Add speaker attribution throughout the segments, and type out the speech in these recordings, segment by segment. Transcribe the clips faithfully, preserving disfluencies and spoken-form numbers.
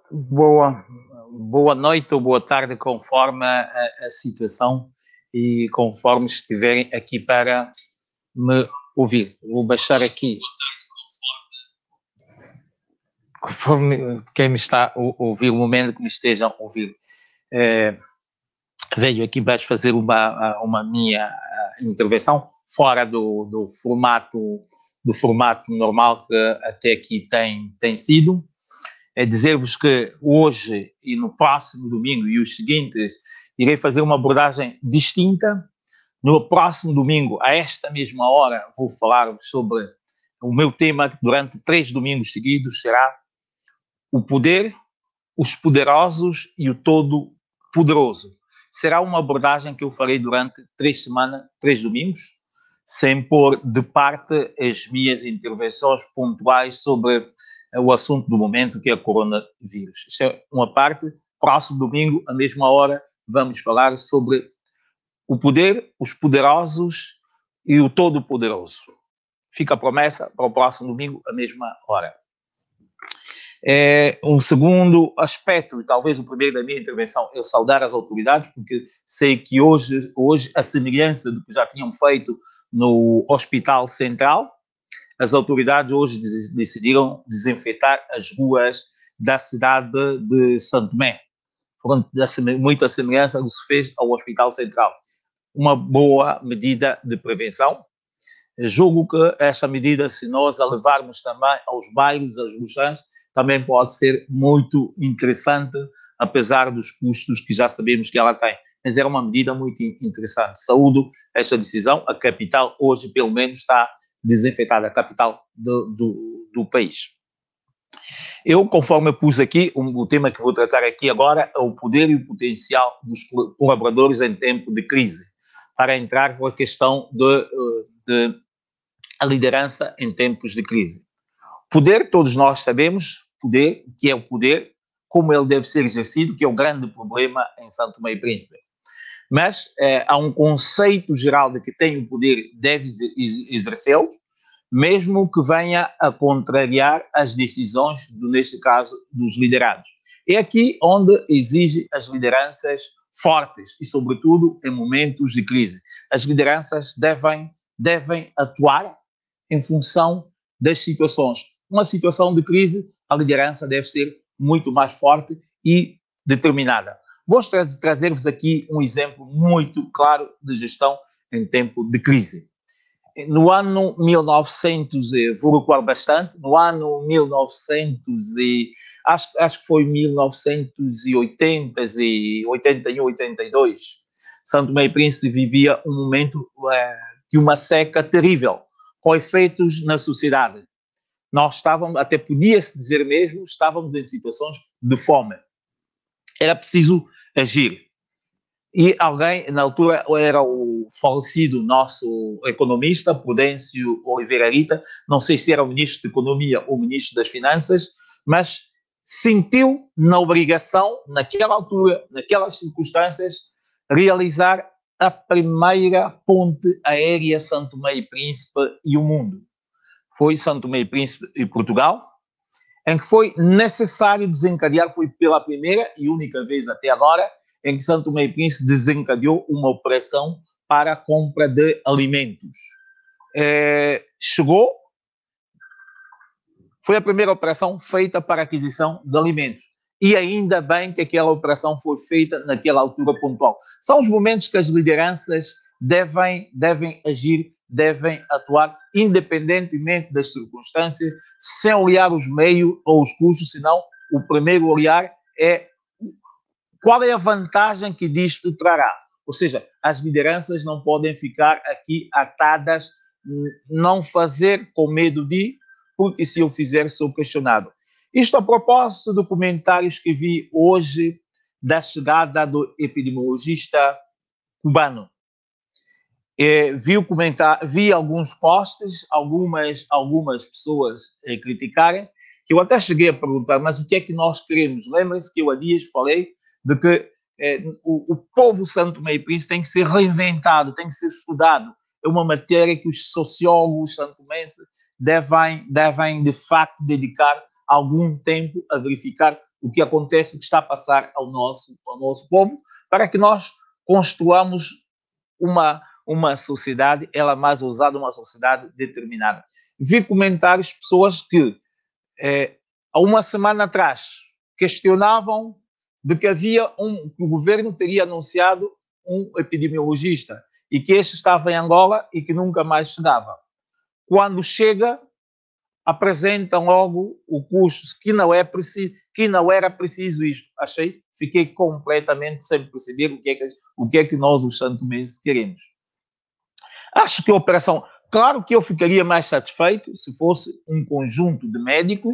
Speaker 1: Boa, boa noite ou boa tarde, conforme a, a situação e conforme estiverem aqui para me ouvir. Vou baixar aqui, conforme quem me está a ouvir, o momento que me estejam a ouvir. É, venho aqui para fazer uma, uma minha intervenção fora do, do formato do formato normal que até aqui tem, tem sido. É dizer-vos que hoje e no próximo domingo e os seguintes irei fazer uma abordagem distinta. No próximo domingo, a esta mesma hora, vou falar sobre o meu tema, que durante três domingos seguidos será o poder, os poderosos e o todo-poderoso. Será uma abordagem que eu farei durante três semanas, três domingos, sem pôr de parte as minhas intervenções pontuais sobre o assunto do momento, que é o coronavírus. Isso é uma parte. Próximo domingo, à mesma hora, vamos falar sobre o poder, os poderosos e o todo-poderoso. Fica a promessa para o próximo domingo, à mesma hora. É, um segundo aspecto, e talvez o primeiro da minha intervenção, é saudar as autoridades, porque sei que hoje, hoje a semelhança do que já tinham feito no Hospital Central, as autoridades hoje decidiram desinfetar as ruas da cidade de Santo Tomé. Foram muita semelhança do que se fez ao Hospital Central. Uma boa medida de prevenção. Julgo que essa medida, se nós a levarmos também aos bairros, aos luxãs, também pode ser muito interessante, apesar dos custos que já sabemos que ela tem. Mas era uma medida muito interessante. Saúdo esta decisão. A capital hoje, pelo menos, está desinfetada, a capital do, do, do país. Eu, conforme eu pus aqui, um, o tema que vou tratar aqui agora é o poder e o potencial dos colaboradores em tempo de crise, para entrar com a questão de, de a liderança em tempos de crise. Poder, todos nós sabemos, poder, o que é o poder, como ele deve ser exercido, que é o grande problema em Santo Tomé e Príncipe. Mas eh, há um conceito geral de que tem o poder, deve exercê-lo, mesmo que venha a contrariar as decisões, do, neste caso, dos liderados. É aqui onde exige as lideranças fortes e, sobretudo, em momentos de crise. As lideranças devem, devem atuar em função das situações. Uma situação de crise, a liderança deve ser muito mais forte e determinada. Vou tra trazer-vos aqui um exemplo muito claro de gestão em tempo de crise. No ano mil e novecentos, vou recuar bastante, no ano mil e novecentos, e, acho, acho que foi mil novecentos e oitenta, e oitenta e um, oitenta e dois, Santo Tomé e Príncipe vivia um momento é, de uma seca terrível, com efeitos na sociedade. Nós estávamos, até podia-se dizer mesmo, estávamos em situações de fome. Era preciso agir. E alguém, na altura, era o falecido nosso economista, Prudêncio Oliveira Rita, não sei se era o ministro de Economia ou o ministro das Finanças, mas sentiu na obrigação, naquela altura, naquelas circunstâncias, realizar a primeira ponte aérea Santo Tomé e Príncipe e o mundo. Foi Santo Tomé e Príncipe e Portugal, em que foi necessário desencadear, foi pela primeira e única vez até agora, em que Santo Tomé e Príncipe desencadeou uma operação para a compra de alimentos. É, chegou, foi a primeira operação feita para a aquisição de alimentos. E ainda bem que aquela operação foi feita naquela altura pontual. São os momentos que as lideranças devem, devem agir, devem atuar, independentemente das circunstâncias, sem olhar os meios ou os custos, senão o primeiro olhar é qual é a vantagem que disto trará. Ou seja, as lideranças não podem ficar aqui atadas, não fazer com medo de, porque se eu fizer sou questionado. Isto a propósito do comentário que vi hoje da chegada do epidemiologista cubano. É, vi, o comentar, vi alguns posts, algumas, algumas pessoas é, criticarem, que eu até cheguei a perguntar, mas o que é que nós queremos? Lembrem-se que eu há dias falei de que é, o, o povo Santo Tomé e Príncipe tem que ser reinventado, tem que ser estudado. É uma matéria que os sociólogos santomenses devem, devem, de facto, dedicar algum tempo a verificar o que acontece, o que está a passar ao nosso, ao nosso povo, para que nós construamos uma, uma sociedade, ela mais ousada, uma sociedade determinada. Vi comentários de pessoas que, eh, há uma semana atrás, questionavam de que havia um, que o governo teria anunciado um epidemiologista e que este estava em Angola e que nunca mais chegava. Quando chega, apresentam logo o curso que não, é preciso, que não era preciso isto. Achei, fiquei completamente sem perceber o que é que, o que, é que nós, os santomenses, queremos. Acho que a operação... Claro que eu ficaria mais satisfeito se fosse um conjunto de médicos,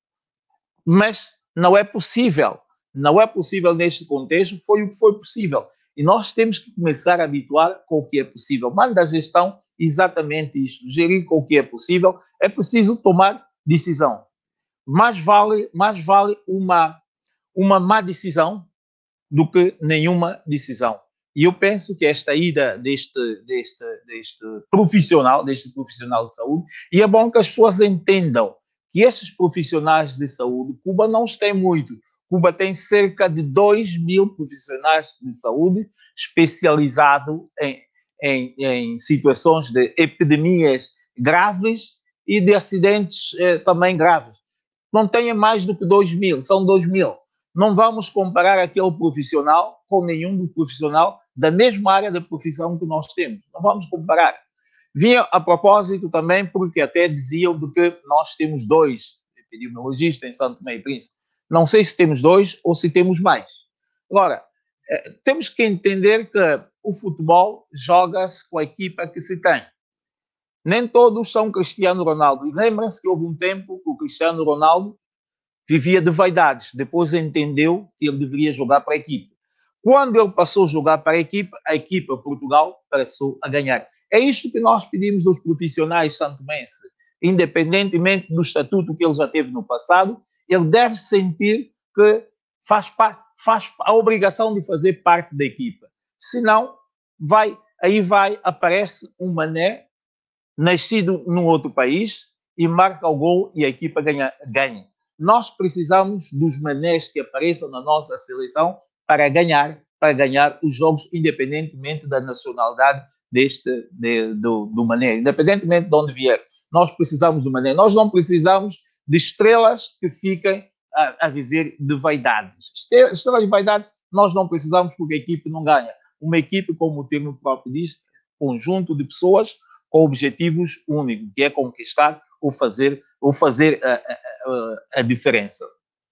Speaker 1: mas não é possível. Não é possível neste contexto, foi o que foi possível. E nós temos que começar a habituar com o que é possível. Manda a gestão exatamente isto, gerir com o que é possível. É preciso tomar decisão. Mais vale, mais vale uma, uma má decisão do que nenhuma decisão. E eu penso que esta ida deste, deste, deste profissional, deste profissional de saúde, e é bom que as pessoas entendam que esses profissionais de saúde, Cuba não tem muito. Cuba tem cerca de dois mil profissionais de saúde especializados em, em, em situações de epidemias graves e de acidentes eh, também graves. Não tem mais do que dois mil, são dois mil. Não vamos comparar aquele profissional com nenhum do profissional da mesma área da profissão que nós temos. Não vamos comparar. Vinha a propósito também, porque até diziam de que nós temos dois epidemiologistas em Santo Tomé e Príncipe. Não sei se temos dois ou se temos mais. Agora, eh, temos que entender que o futebol joga-se com a equipa que se tem. Nem todos são Cristiano Ronaldo. E lembrem-se que houve um tempo que o Cristiano Ronaldo vivia de vaidades. Depois entendeu que ele deveria jogar para a equipa. Quando ele passou a jogar para a equipa, a equipa Portugal passou a ganhar. É isto que nós pedimos dos profissionais santomenses. Independentemente do estatuto que ele já teve no passado, ele deve sentir que faz, faz a obrigação de fazer parte da equipa. Senão, vai, aí vai, aparece um mané nascido num outro país e marca o gol e a equipa ganha. ganha. Nós precisamos dos manés que apareçam na nossa seleção para ganhar, para ganhar os jogos, independentemente da nacionalidade deste, de, do, do mané, independentemente de onde vier. Nós precisamos do mané. Nós não precisamos de estrelas que fiquem a, a viver de vaidades. Estrelas de vaidade nós não precisamos porque a equipe não ganha. Uma equipe, como o termo próprio diz, conjunto de pessoas com objetivos únicos, que é conquistar ou fazer, ou fazer a, a, a diferença.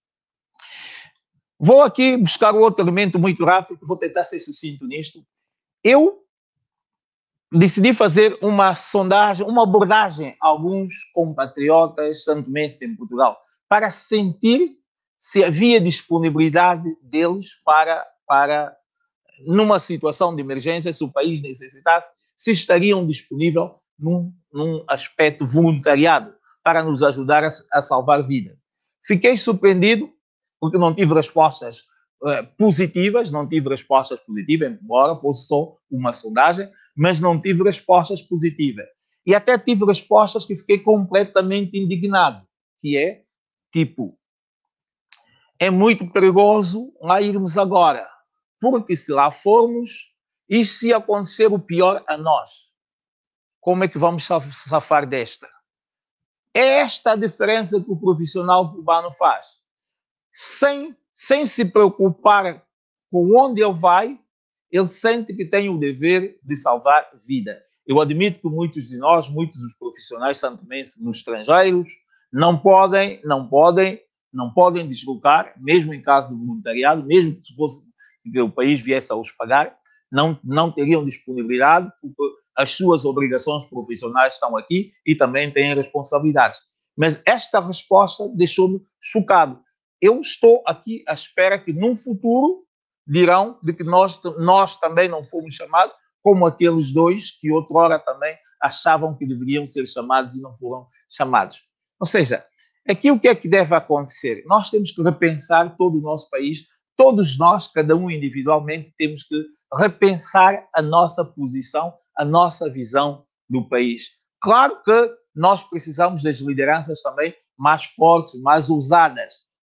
Speaker 1: Vou aqui buscar outro elemento muito rápido, vou tentar ser sucinto nisto. Eu decidi fazer uma sondagem, uma abordagem a alguns compatriotas santomenses em Portugal, para sentir se havia disponibilidade deles para, para, numa situação de emergência, se o país necessitasse, se estariam disponíveis num, num aspecto voluntariado para nos ajudar a, a salvar vidas. Fiquei surpreendido, porque não tive respostas uh, positivas, não tive respostas positivas, embora fosse só uma sondagem, mas não tive respostas positivas. E até tive respostas que fiquei completamente indignado, que é, tipo, é muito perigoso lá irmos agora, porque se lá formos, e se acontecer o pior a nós? Como é que vamos safar desta? É esta a diferença que o profissional cubano faz. Sem, sem se preocupar com onde ele vai, ele sente que tem o dever de salvar vida. Eu admito que muitos de nós, muitos dos profissionais santomenses nos estrangeiros, não podem, não podem, não podem deslocar, mesmo em caso de voluntariado, mesmo que, se fosse, que o país viesse a os pagar, não, não teriam disponibilidade, porque as suas obrigações profissionais estão aqui e também têm responsabilidades. Mas esta resposta deixou-me chocado. Eu estou aqui à espera que, num futuro, dirão de que nós, nós também não fomos chamados, como aqueles dois que outrora também achavam que deveriam ser chamados e não foram chamados. Ou seja, aqui o que é que deve acontecer? Nós temos que repensar todo o nosso país, todos nós, cada um individualmente, temos que repensar a nossa posição, a nossa visão do país. Claro que nós precisamos das lideranças também mais fortes, mais ousadas,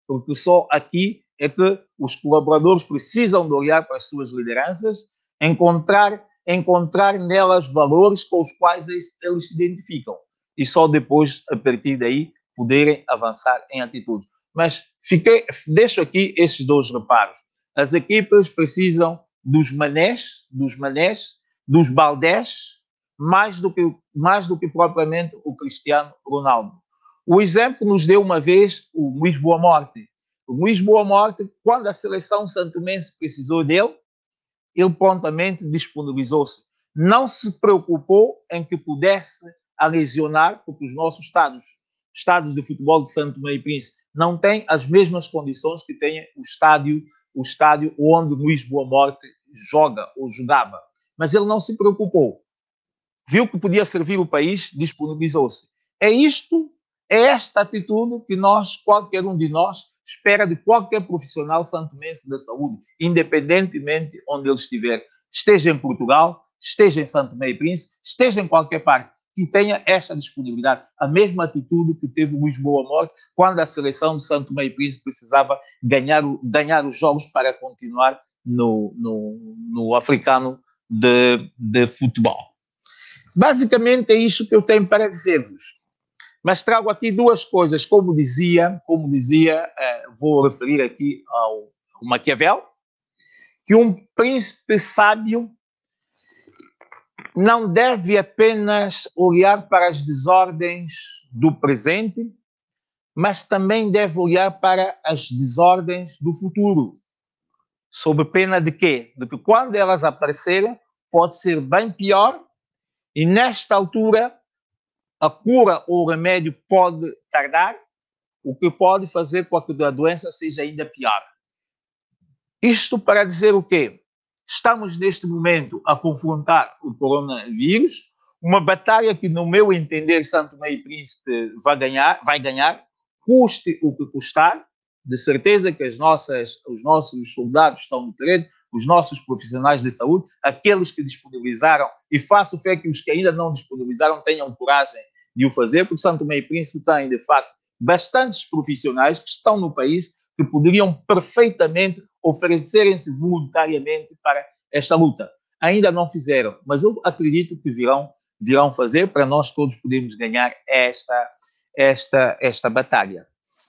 Speaker 1: porque só aqui é que os colaboradores precisam de olhar para as suas lideranças, encontrar, encontrar nelas valores com os quais eles, eles se identificam e só depois, a partir daí, poderem avançar em atitude. Mas fiquei, deixo aqui esses dois reparos. As equipas precisam dos manés, dos manés, dos baldés, mais do que, mais do que propriamente o Cristiano Ronaldo. O exemplo nos deu uma vez o Luís Boa Morte. O Luís Boa Morte, quando a seleção santomense precisou dele, ele prontamente disponibilizou-se. Não se preocupou em que pudesse a lesionar, porque os nossos estados, estados de futebol de Santo Tomé e Príncipe, não têm as mesmas condições que tem o estádio, o estádio onde Luís Boa Morte joga ou jogava. Mas ele não se preocupou. Viu que podia servir o país, disponibilizou-se. É isto, é esta atitude que nós, qualquer um de nós, espera de qualquer profissional santomense da saúde, independentemente onde ele estiver. Esteja em Portugal, esteja em Santo Tomé e Príncipe, esteja em qualquer parte, que tenha esta disponibilidade. A mesma atitude que teve o Luís Boa Morte quando a seleção de Santo Tomé e Príncipe precisava ganhar, ganhar os jogos para continuar no, no, no africano de, de futebol. Basicamente é isso que eu tenho para dizer-vos. Mas trago aqui duas coisas, como dizia, como dizia, eh, vou referir aqui ao, ao Maquiavel, que um príncipe sábio não deve apenas olhar para as desordens do presente, mas também deve olhar para as desordens do futuro. Sob pena de quê? De que quando elas aparecerem, pode ser bem pior, e nesta altura a cura ou o remédio pode tardar, o que pode fazer com que a doença seja ainda pior. Isto para dizer o quê? Estamos neste momento a confrontar o coronavírus, uma batalha que, no meu entender, Santo Tomé e Príncipe vai ganhar, vai ganhar, custe o que custar. De certeza que as nossas, os nossos soldados estão no terreno, os nossos profissionais de saúde, aqueles que disponibilizaram, e faço fé que os que ainda não disponibilizaram tenham coragem de o fazer, porque Santo Tomé e Príncipe tem, de facto, bastantes profissionais que estão no país que poderiam perfeitamente oferecerem-se voluntariamente para esta luta. Ainda não fizeram, mas eu acredito que virão, virão fazer para nós todos podermos ganhar esta, esta, esta batalha.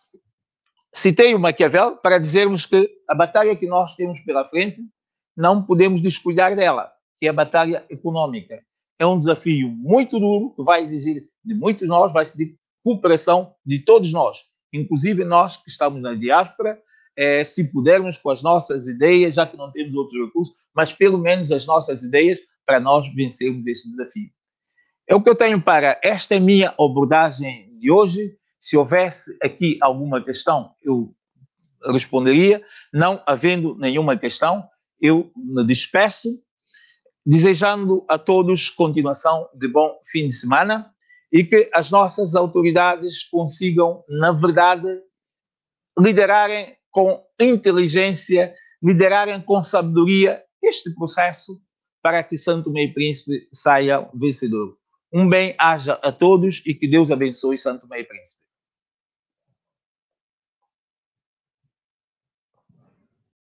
Speaker 1: Citei o Maquiavel para dizermos que a batalha que nós temos pela frente não podemos descuidar dela, que é a batalha econômica. É um desafio muito duro que vai exigir de muitos de nós, vai exigir cooperação de todos nós, inclusive nós que estamos na diáspora, eh, se pudermos com as nossas ideias, já que não temos outros recursos, mas pelo menos as nossas ideias para nós vencermos este desafio. É o que eu tenho para esta é minha abordagem de hoje. Se houvesse aqui alguma questão, eu responderia. Não havendo nenhuma questão, eu me despeço, desejando a todos continuação de bom fim de semana e que as nossas autoridades consigam, na verdade, liderarem com inteligência, liderarem com sabedoria este processo para que Santo Tomé e Príncipe saia vencedor. Um bem haja a todos e que Deus abençoe Santo Tomé e Príncipe.